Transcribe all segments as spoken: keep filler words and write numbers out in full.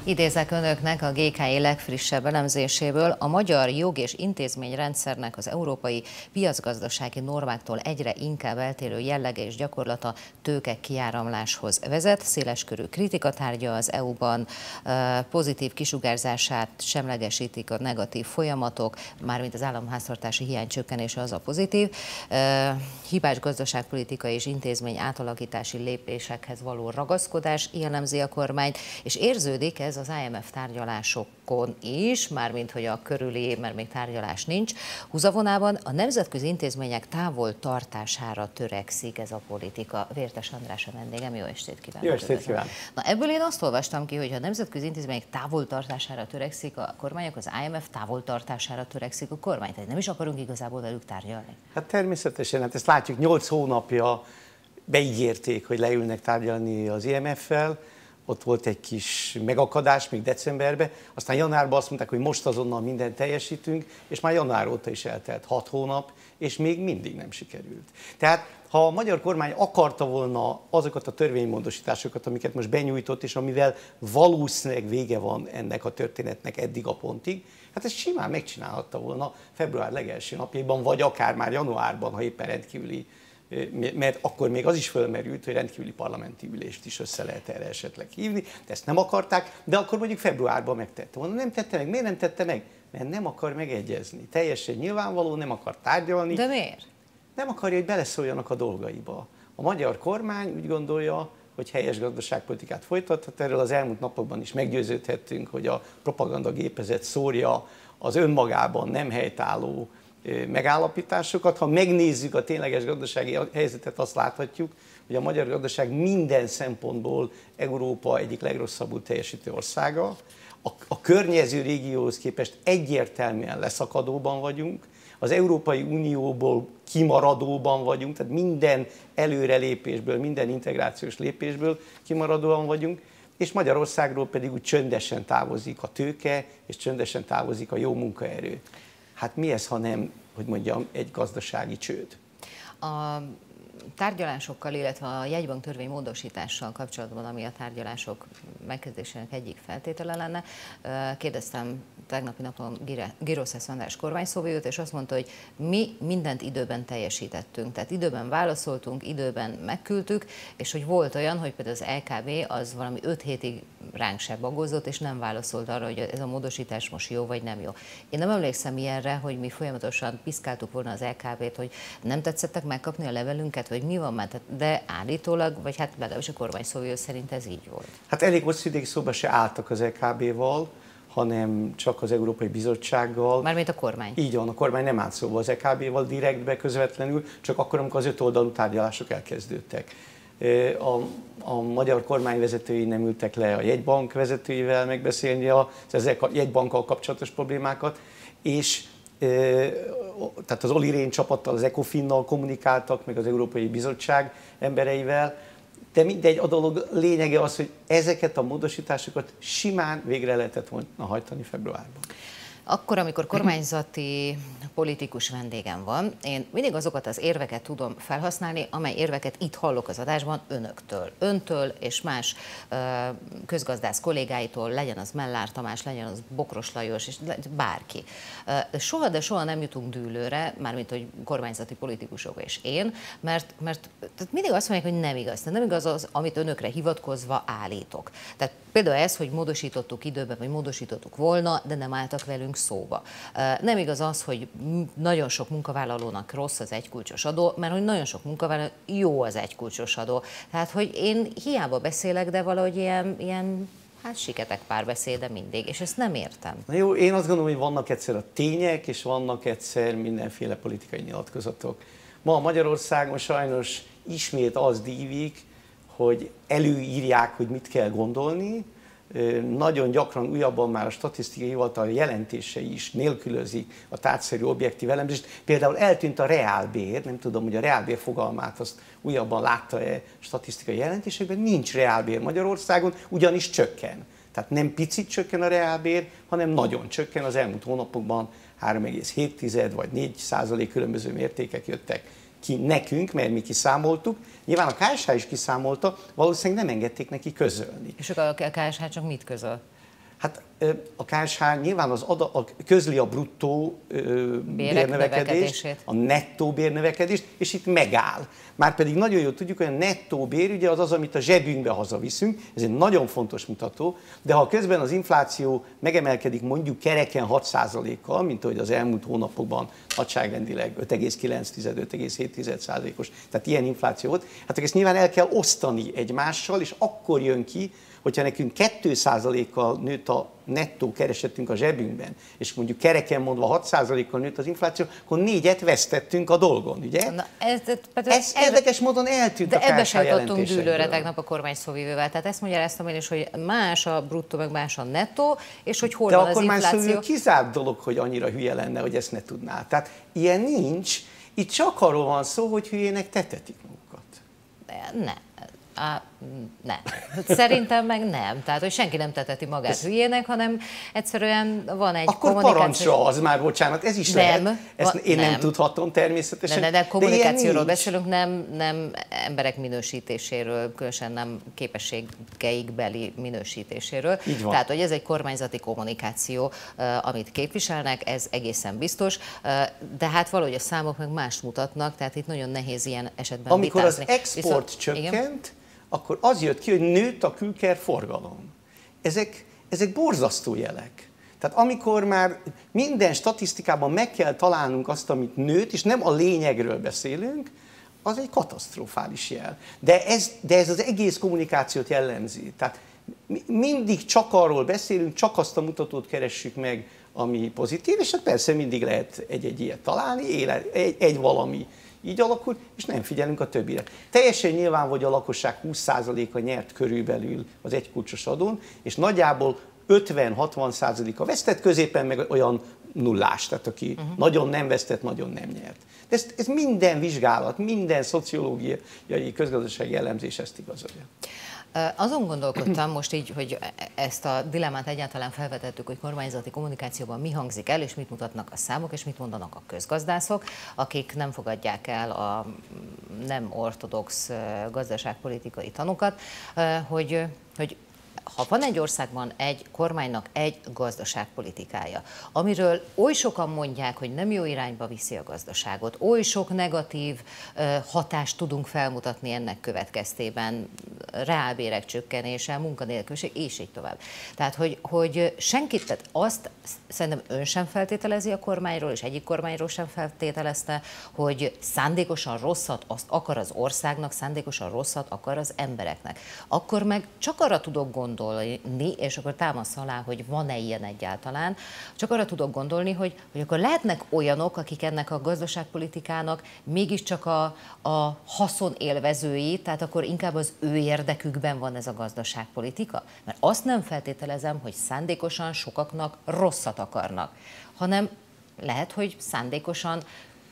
Idézek önöknek a gé ká i legfrissebb elemzéséből: a magyar jog- és intézményrendszernek az európai piacgazdasági normáktól egyre inkább eltérő jellege és gyakorlata tőke kiáramláshoz vezet. Széleskörű kritika tárgya az é u-ban, pozitív kisugárzását semlegesítik a negatív folyamatok, mármint az államháztartási hiány csökkenése az a pozitív. Hibás gazdaságpolitikai és intézmény átalakítási lépésekhez való ragaszkodás jellemzi a kormányt, és érződik ez az i em ef tárgyalásokon is, mármint hogy a körüli, mert még tárgyalás nincs, húzavonában a nemzetközi intézmények távol tartására törekszik ez a politika. Vértes András a vendégem, jó estét kívánok! Jó estét kívánok! Na, ebből én azt olvastam ki, hogy ha a nemzetközi intézmények távol tartására törekszik a kormányok, az i em ef távol tartására törekszik a kormány. Tehát nem is akarunk igazából velük tárgyalni. Hát természetesen, hát ezt látjuk, nyolc hónapja beígérték, hogy leülnek tárgyalni az i em ef-fel, ott volt egy kis megakadás még decemberben, aztán januárban azt mondták, hogy most azonnal mindent teljesítünk, és már január óta is eltelt hat hónap, és még mindig nem sikerült. Tehát ha a magyar kormány akarta volna azokat a törvénymódosításokat, amiket most benyújtott, és amivel valószínűleg vége van ennek a történetnek eddig a pontig, hát ezt simán megcsinálhatta volna február legelső napjában, vagy akár már januárban, ha éppen rendkívüli, mert akkor még az is fölmerült, hogy rendkívüli parlamenti ülést is össze lehet erre esetleg hívni, de ezt nem akarták, de akkor mondjuk februárban megtette volna. Nem tette meg. Miért nem tette meg? Mert nem akar megegyezni. Teljesen nyilvánvaló, nem akar tárgyalni. De miért? Nem akarja, hogy beleszóljanak a dolgaiba. A magyar kormány úgy gondolja, hogy helyes gazdaságpolitikát folytathat. Erről az elmúlt napokban is meggyőződhettünk, hogy a propagandagépezet szórja az önmagában nem helytálló megállapításokat. Ha megnézzük a tényleges gazdasági helyzetet, azt láthatjuk, hogy a magyar gazdaság minden szempontból Európa egyik legrosszabbul teljesítő országa. A, a környező régióhoz képest egyértelműen leszakadóban vagyunk, az Európai Unióból kimaradóban vagyunk, tehát minden előrelépésből, minden integrációs lépésből kimaradóan vagyunk, és Magyarországról pedig úgy csöndesen távozik a tőke, és csöndesen távozik a jó munkaerő. Hát mi ez, ha nem, hogy mondjam, egy gazdasági csőd? A tárgyalásokkal, illetve a jegybank törvény módosítással kapcsolatban, ami a tárgyalások megkezdésének egyik feltétele lenne, kérdeztem tegnapi napon Girószász András kormányszóvivőt, és azt mondta, hogy mi mindent időben teljesítettünk. Tehát időben válaszoltunk, időben megküldtük, és hogy volt olyan, hogy például az el ká bé az valami öt hétig ránk se bagozott, és nem válaszolt arra, hogy ez a módosítás most jó vagy nem jó. Én nem emlékszem ilyenre, hogy mi folyamatosan piszkáltuk volna az el ká bét, hogy nem tetszettek megkapni a levelünket, vagy mi van már, de állítólag, vagy hát legalábbis a kormányszóvivő szerint ez így volt. Hát elég hosszú ideig szóba se álltak az el ká béval, hanem csak az Európai Bizottsággal. Mármint a kormány. Így van, a kormány nem állt szóba az el ká béval direktbe, közvetlenül, csak akkor, amikor az öt oldalú tárgyalások elkezdődtek. A, a magyar kormány vezetői nem ültek le a jegybank vezetőivel megbeszélni az ezzel a jegybankkal kapcsolatos problémákat, és tehát az Olli Rehn csapattal, az ECOFIN-nal kommunikáltak, meg az Európai Bizottság embereivel, de mindegy, a dolog lényege az, hogy ezeket a módosításokat simán végre lehetett volna hajtani februárban. Akkor, amikor kormányzati politikus vendégem van, én mindig azokat az érveket tudom felhasználni, amely érveket itt hallok az adásban önöktől. Öntől és más közgazdász kollégáitól, legyen az Mellár Tamás, legyen az Bokros Lajos, és bárki. Soha, de soha nem jutunk dűlőre, mármint hogy kormányzati politikusok és én, mert, mert mindig azt mondják, hogy nem igaz. Nem igaz az, amit önökre hivatkozva állítok. Tehát például ez, hogy módosítottuk időben, vagy módosítottuk volna, de nem álltak velünk szóba. Nem igaz az, hogy nagyon sok munkavállalónak rossz az egykulcsos adó, mert hogy nagyon sok munkavállaló jó az egykulcsos adó. Tehát, hogy én hiába beszélek, de valahogy ilyen, ilyen hát siketek párbeszéde mindig, és ezt nem értem. Na jó, én azt gondolom, hogy vannak egyszer a tények, és vannak egyszer mindenféle politikai nyilatkozatok. Ma Magyarországon sajnos ismét az dívik, hogy előírják, hogy mit kell gondolni. Nagyon gyakran újabban már a statisztikai hivatal jelentései is nélkülözik a tárgyszerű objektív elemzést. Például eltűnt a reálbér, nem tudom, hogy a reálbér fogalmát azt újabban látta-e statisztikai jelentésekben, nincs reálbér Magyarországon, ugyanis csökken. Tehát nem picit csökken a reálbér, hanem nagyon csökken. Az elmúlt hónapokban három egész hét vagy négy százalék különböző mértékek jöttek ki nekünk, mert mi kiszámoltuk. Nyilván a ká es há is kiszámolta, valószínűleg nem engedték neki közölni. És a ká es há csak mit közöl? Hát a ká es há nyilván az ada, a, közli a bruttó ö, bérnövekedést, a nettó bérnövekedést, és itt megáll. Márpedig nagyon jól tudjuk, hogy a nettó bér ugye az az, amit a zsebünkbe hazaviszünk, ez egy nagyon fontos mutató, de ha közben az infláció megemelkedik mondjuk kereken hat százalékkal, mint ahogy az elmúlt hónapokban nagyságrendileg öt egész kilenc - öt egész hét százalékos, tehát ilyen infláció volt, hát ezt nyilván el kell osztani egymással, és akkor jön ki, hogyha nekünk két százalékkal nőtt a nettó keresetünk a zsebünkben, és mondjuk kereken mondva hat százalékkal nőtt az infláció, akkor négyet vesztettünk a dolgon, ugye? Na, ez, ez, ez érdekes módon eltűnt a ká es há jelentésekből. De ebbe se jutottunk dűlőre tegnap a kormány szóvivővel, tehát ezt magyaráztam én is, hogy más a bruttó, meg más a nettó, és hogy hol de van az infláció. De a kormány szóvivő kizárt dolog, hogy annyira hülye lenne, hogy ezt ne tudná. Tehát ilyen nincs, itt csak arról van szó, hogy hülyének tetetik magukat. De nem. Á, nem. Szerintem meg nem. Tehát, hogy senki nem teteti magát ez... hülyének, hanem egyszerűen van egy akkor kommunikáció... Akkor parancsra az már, bocsánat, ez is nem, lehet. Ezt én nem, nem tudhatom természetesen. De, de, de kommunikációról de beszélünk, nem, nem emberek minősítéséről, különösen nem képességeikbeli minősítéséről. Tehát, hogy ez egy kormányzati kommunikáció, amit képviselnek, ez egészen biztos, de hát valahogy a számok meg mást mutatnak, tehát itt nagyon nehéz ilyen esetben Amikor vitázni. az export Viszont, csökkent, igen? akkor az jött ki, hogy nőtt a külker forgalom. Ezek, ezek borzasztó jelek. Tehát amikor már minden statisztikában meg kell találnunk azt, amit nőtt, és nem a lényegről beszélünk, az egy katasztrofális jel. De ez, de ez az egész kommunikációt jellemzi. Tehát mindig csak arról beszélünk, csak azt a mutatót keressük meg, ami pozitív, és hát persze mindig lehet egy-egy ilyet találni, élet, egy, egy valami így alakul, és nem figyelünk a többire. Teljesen nyilván, hogy a lakosság húsz százaléka nyert körülbelül az egykulcsos adón, és nagyjából ötven-hatvan százaléka vesztett, középen meg olyan nullás, tehát aki uh-huh. nagyon nem vesztett, nagyon nem nyert. De ez, ez minden vizsgálat, minden szociológiai, közgazdasági elemzés ezt igazolja. Azon gondolkodtam most így, hogy ezt a dilemmát egyáltalán felvetettük, hogy kormányzati kommunikációban mi hangzik el, és mit mutatnak a számok, és mit mondanak a közgazdászok, akik nem fogadják el a nem ortodox gazdaságpolitikai tanokat, hogy, hogy ha van egy országban egy kormánynak egy gazdaságpolitikája, amiről oly sokan mondják, hogy nem jó irányba viszi a gazdaságot, oly sok negatív hatást tudunk felmutatni ennek következtében, reálbérek csökkenése, munkanélküliség, és így tovább. Tehát, hogy, hogy senkit, tehát azt szerintem ön sem feltételezi a kormányról, és egyik kormányról sem feltételezte, hogy szándékosan rosszat azt akar az országnak, szándékosan rosszat akar az embereknek. Akkor meg csak arra tudok gondolni, gondolni, és akkor támasz alá, hogy van-e ilyen egyáltalán, csak arra tudok gondolni, hogy, hogy akkor lehetnek olyanok, akik ennek a gazdaságpolitikának mégiscsak a, a haszon élvezői, tehát akkor inkább az ő érdekükben van ez a gazdaságpolitika? Mert azt nem feltételezem, hogy szándékosan sokaknak rosszat akarnak, hanem lehet, hogy szándékosan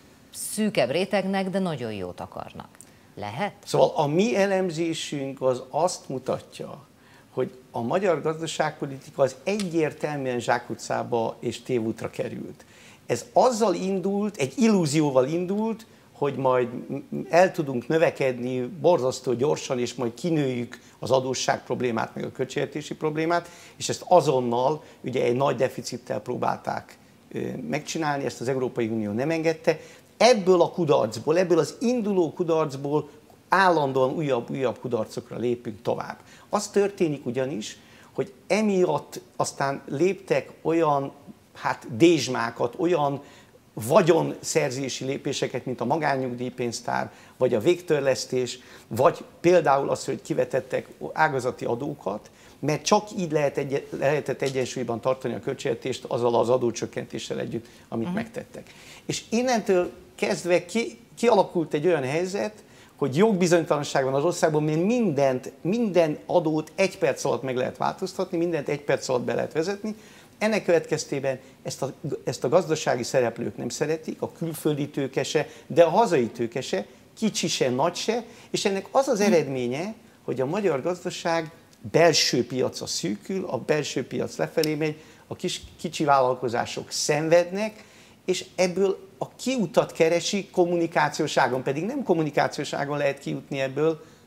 szűkebb rétegnek, de nagyon jót akarnak. Lehet? Szóval a mi elemzésünk az azt mutatja, hogy a magyar gazdaságpolitika az egyértelműen zsákutcába és tévútra került. Ez azzal indult, egy illúzióval indult, hogy majd el tudunk növekedni borzasztó gyorsan, és majd kinőjük az adósság problémát, meg a költségvetési problémát, és ezt azonnal ugye egy nagy deficittel próbálták megcsinálni, ezt az Európai Unió nem engedte. Ebből a kudarcból, ebből az induló kudarcból állandóan újabb-újabb kudarcokra lépünk tovább. Az történik ugyanis, hogy emiatt aztán léptek olyan hát dézsmákat, olyan vagyonszerzési lépéseket, mint a magánnyugdíjpénztár, vagy a végtörlesztés, vagy például az, hogy kivetettek ágazati adókat, mert csak így lehet egy, lehetett egyensúlyban tartani a költségvetést azzal az adócsökkentéssel együtt, amit uh-huh. megtettek. És innentől kezdve ki, kialakult egy olyan helyzet, hogy jogbizonytalanság van az országban, mert mindent, minden adót egy perc alatt meg lehet változtatni, mindent egy perc alatt be lehet vezetni. Ennek következtében ezt a, ezt a gazdasági szereplők nem szeretik, a külföldi tőke se, de a hazai tőke se, kicsi se, nagy se, és ennek az az eredménye, hogy a magyar gazdaság belső piaca szűkül, a belső piac lefelé megy, a kis, kicsi vállalkozások szenvednek, és ebből a kiutat keresik kommunikációs ágon, pedig nem kommunikációs ágon lehet kijutni ebből,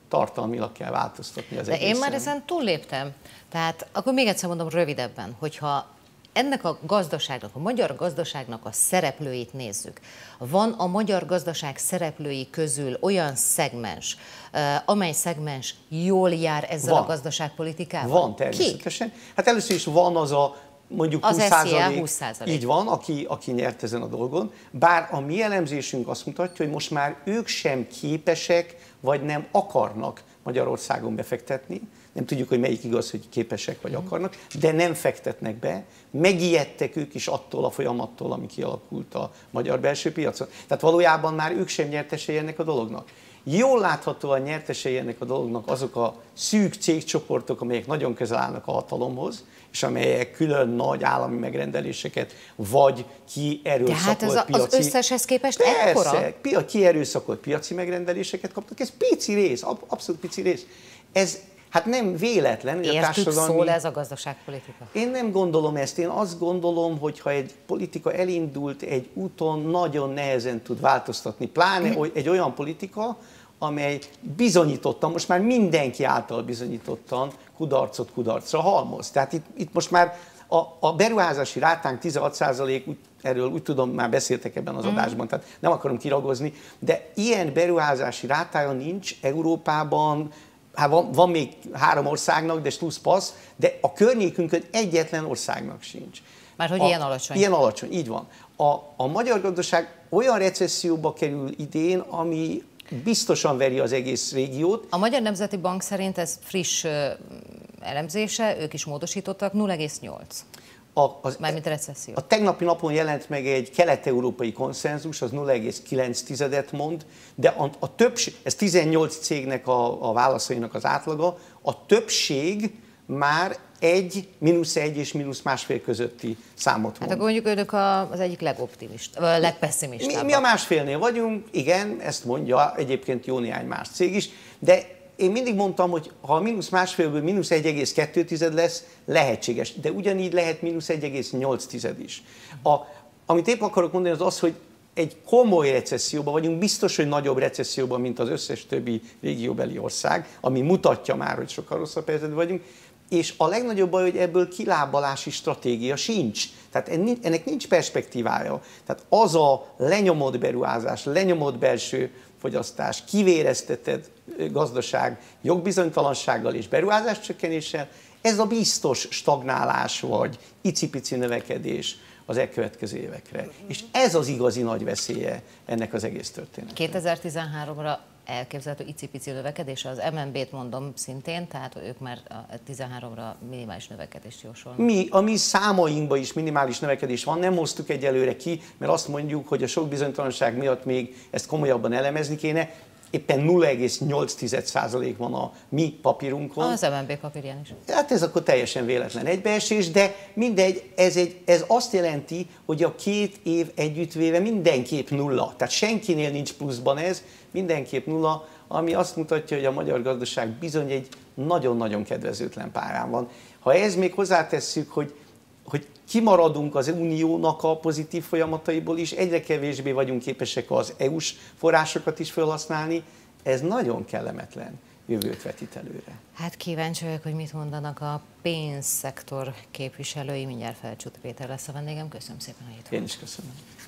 tartalmilag kell változtatni az De egészen. én már ezen túlléptem. Tehát akkor még egyszer mondom rövidebben, hogyha ennek a gazdaságnak, a magyar gazdaságnak a szereplőit nézzük. Van a magyar gazdaság szereplői közül olyan szegmens, amely szegmens jól jár ezzel van. a gazdaságpolitikával? Van természetesen. Ki? Hát először is van az a mondjuk az húsz százalék, így van, aki, aki nyert ezen a dolgon, bár a mi elemzésünk azt mutatja, hogy most már ők sem képesek, vagy nem akarnak Magyarországon befektetni. Nem tudjuk, hogy melyik igaz, hogy képesek vagy akarnak, de nem fektetnek be. Megijedtek ők is attól a folyamattól, ami kialakult a magyar belső piacon. Tehát valójában már ők sem nyertesei ennek a dolognak. Jól láthatóan nyertesei ennek a dolognak azok a szűk cégcsoportok, amelyek nagyon közel állnak a hatalomhoz, és amelyek külön nagy állami megrendeléseket, vagy kierőszakolt piaci... Tehát piaci... az összeshez képest Persze, ekkora? kierőszakolt piaci megrendeléseket kaptak. Ez pici rész, abszolút pici rész. Ez hát nem véletlen, hogy Értük a társadalmi... szól ez a gazdaságpolitika? Én nem gondolom ezt. Én azt gondolom, hogy ha egy politika elindult egy úton, nagyon nehezen tud változtatni. Pláne egy olyan politika, amely bizonyítottan, most már mindenki által bizonyítottan kudarcot kudarcra halmoz. Tehát itt, itt most már a, a beruházási rátánk tizenhat százalék, erről úgy tudom, már beszéltek ebben az adásban, tehát nem akarom kiragozni, de ilyen beruházási rátája nincs Európában. Hát van, van még három országnak, de plusz passz, de a környékünkön egyetlen országnak sincs. Már hogy a, ilyen alacsony. Ilyen alacsony, így van. A, a magyar gazdaság olyan recesszióba kerül idén, ami biztosan veri az egész régiót. A Magyar Nemzeti Bank szerint ez friss elemzése, ők is módosítottak, nulla egész nyolc. A, az, Mármint recesszió. A tegnapi napon jelent meg egy kelet-európai konszenzus, az nulla egész kilenc mond, de a, a többség, ez tizennyolc cégnek a, a válaszainak az átlaga, a többség már egy, mínusz egy és mínusz másfél közötti számot mond. Hát akkor mondjuk önök az egyik legoptimista, vagy legpesszimistább. Mi, mi a másfélnél vagyunk, igen, ezt mondja egyébként jó néhány más cég is, de én mindig mondtam, hogy ha a mínusz másfélből mínusz egy egész kettő lesz, lehetséges, de ugyanígy lehet mínusz egy egész nyolc is. A, amit épp akarok mondani, az az, hogy egy komoly recesszióban vagyunk, biztos, hogy nagyobb recesszióban, mint az összes többi régióbeli ország, ami mutatja már, hogy sokkal rosszabb helyzetben vagyunk, és a legnagyobb baj, hogy ebből kilábalási stratégia sincs. Tehát ennek nincs perspektívája. Tehát az a lenyomott beruházás, lenyomott belső fogyasztás, kivéreztetett gazdaság jogbizonytalansággal és beruházás csökkenéssel, ez a biztos stagnálás vagy icipici növekedés az elkövetkező évekre. És ez az igazi nagy veszélye ennek az egész történetnek. kétezer-tizenháromra elképzelhető icipici növekedés, az em en bé-t mondom szintén, tehát ők már a tizenháromra minimális növekedést jósolnak. Mi, a mi számainkban is minimális növekedés van, nem hoztuk egyelőre ki, mert azt mondjuk, hogy a sok bizonytalanság miatt még ezt komolyabban elemezni kéne. Éppen nulla egész nyolc százalék van a mi papírunkon. Az em en bé papírján is. Hát ez akkor teljesen véletlen egybeesés, de mindegy, ez, egy, ez azt jelenti, hogy a két év együttvéve mindenképp nulla. Tehát senkinél nincs pluszban ez, mindenképp nulla, ami azt mutatja, hogy a magyar gazdaság bizony egy nagyon-nagyon kedvezőtlen pályán van. Ha ez még hozzátesszük, hogy hogy kimaradunk az uniónak a pozitív folyamataiból is, egyre kevésbé vagyunk képesek az é u-s forrásokat is felhasználni, ez nagyon kellemetlen jövőt vetít előre. Hát kíváncsi vagyok, hogy mit mondanak a pénzszektor képviselői, mindjárt Felcsúti Péter lesz a vendégem. Köszönöm szépen, hogy itt volt. Én is köszönöm.